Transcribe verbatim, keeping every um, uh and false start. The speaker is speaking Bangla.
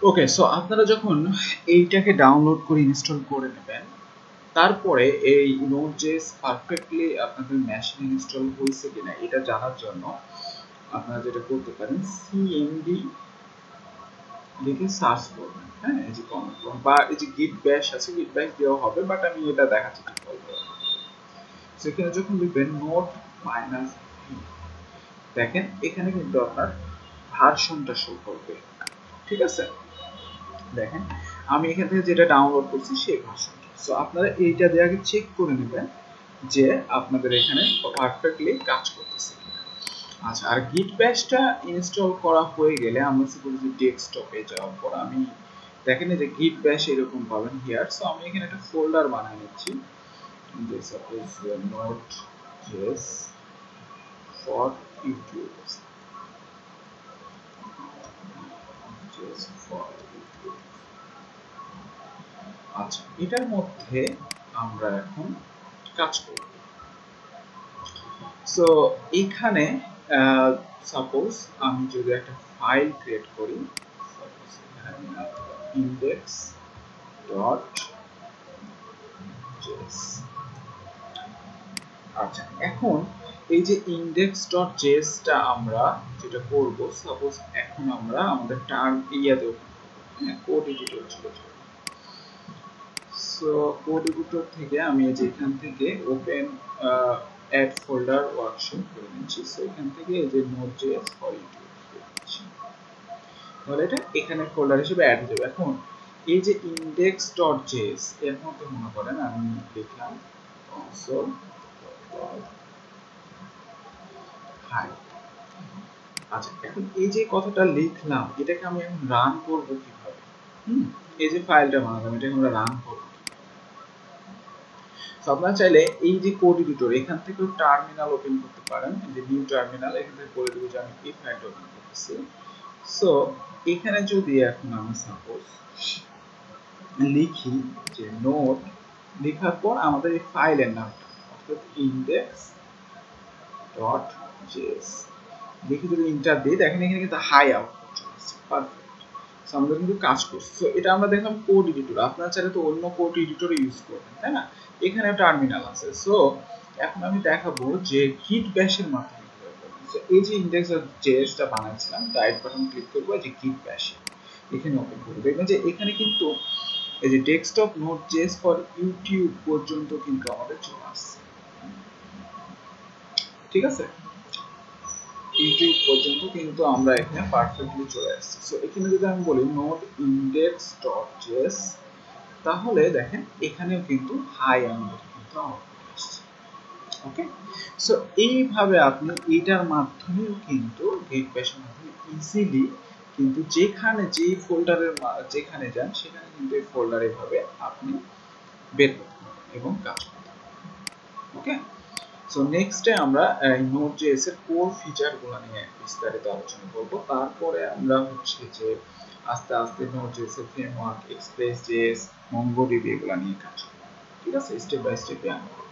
ওকে, সো আপনারা যখন এইটাকে ডাউনলোড করে ইনস্টল করে নেবেন, তারপরে এই নোড.জেএস পারফেক্টলি আপনাদের মেশিনে ইনস্টল হয়েছে কিনা এটা জানার জন্য আপনারা যেটা করতে পারেন, সিএমডি লিখে সার্চ করবেন। হ্যাঁ, এই যে কমেন্ট বা এই যে গিট ব্যাশ আছে, গিট ব্যাশ দেওয়া হবে, বাট আমি এটা দেখাচ্ছি কি বলবো। সেখানে যখন লিখবেন নোড মাইনাস ভি, দেখেন এখানে কিন্তু আপনার ভার্সনটা শো করবে। ঠিক আছে, দেখেন আমি এখান থেকে যেটা ডাউনলোড করছি সেই ভার্সনটা। সো আপনারা এইটা দিয়ে আগে চেক করে নেবেন যে আপনাদের এখানে পারফেক্টলি কাজ করতেছে। আচ্ছা, আর গিট ব্যাশটা ইনস্টল করা হয়ে গেলে আমরা সাপোজ যে ডেস্কটপে যাওয়ার পর আমি দেখেন যে গিট ব্যাশ এরকম পাবেন হিয়ার। সো আমি এখানে একটা ফোল্ডার বানিয়ে নিচ্ছি, যে সাপোজ নোড.জেএস ফর ইউটিউব, আচ্ছা এটার মধ্যে আমরা এখন কাজ করব। সো এখানে সাপোজ আমি যদি একটা ফাইল ক্রিয়েট করি, ইন্ডেক্স ডট জেএস। আচ্ছা, এখন এই যে ইন্ডেক্স ডট জেএস টা আমরা যেটা করব, সাপোজ এখন আমরা আমাদের টার্ম এরিয়াতে ওপেন করব। হ্যাঁ, কোড এডিটর চলে যাব। সো কোড এডিটর থেকে আমি এই যে এখান থেকে ওপেন অ্যাড ফোল্ডার ওয়ার্কশপ করে নিচ্ছি। সো এখান থেকে এই যে নোড.জেএস ফর ইউটিউব করে নিচ্ছি, তাহলে এটা এখানে ফোল্ডার হিসেবে অ্যাড হয়ে যাবে। এখন এই যে ইন্ডেক্স ডট জেএস এর মধ্যে মনে করেন আমি লিখলাম কনসোল হাই। আচ্ছা, এখন এই যে কথাটা লিখলাম এটাকে আমি এখন রান করব কিভাবে? হুম, এই যে ফাইলটা বানালাম এটাকে আমরা রান করব। সো আপনারা চাইলে এই যে কোড এডিটর এখান থেকে টার্মিনাল ওপেন করতে পারেন, এই যে নিউ টার্মিনাল, এখান থেকে বলে দেব যে আমি এই ফাইলটা ওপেন করতেছি। সো এখানে যদি এখন আমি সাপোজ লিখি যে নোড, লেখার পর আমাদের এই ফাইলের নামটা অর্থাৎ ইন্ডেক্স ডট জেএস লিখে যদি ইন্টার দিই, দেখেন এখানে কিন্তু হাই আউটপুট চলে আসছে। পারফেক্ট, সো আমরা কিন্তু কাজ করছি। সো এটা আমরা দেখলাম কোড এডিটর, আপনারা চাইলে তো অন্য কোড এডিটর ইউজ করবেন, তাই না? এখানে টার্মিনাল আছে। সো এখন আমি দেখাবো যে গিট ব্যাশের মাধ্যমে কিভাবে করবেন। সো এই যে ইন্ডেক্স ডট জেএস টা বানাচ্ছিলাম, রাইট বাটন ক্লিক করব, এই যে গিট ব্যাশ এখানে ওপেন করব। দেখবেন যে এখানে কিন্তু এই যে ডেস্কটপ নোড.জেএস ফর ইউটিউব পর্যন্ত কিন্তু আমাদের চলে আসছে। ঠিক আছে, ইউটিউব পর্যন্ত কিন্তু আমরা এখানে পারফেক্টলি চলে আসছি। সো এখানে যদি আমি বলি নোড ইন্ডেক্স ডট জেএস, তাহলে দেখেন এখানেও কিন্তু হাই আমাদের কিন্তু আউটপুট আসছে। ওকে, সো এইভাবে আপনি এটার মাধ্যমেও কিন্তু গিট ব্যাশের মাধ্যমে ইজিলি কিন্তু যেখানে যেই ফোল্ডারের যেখানে যান সেখানে কিন্তু এই ফোল্ডার এভাবে আপনি বের করতে পারবেন এবং কাজ করতে পারবেন। ওকে, সো নেক্সটে আমরা নোড.জেএস এর কোর ফিচারগুলো নিয়ে বিস্তারিত আলোচনা করব। তারপরে আমরা হচ্ছে যে আস্তে আস্তে নোড.জেএস এর ফ্রেমওয়ার্ক, এক্সপ্রেস.জেএস, মঙ্গোডিবি এগুলো নিয়ে কাজ করব। ঠিক আছে, স্টেপ বাই স্টেপ আমরা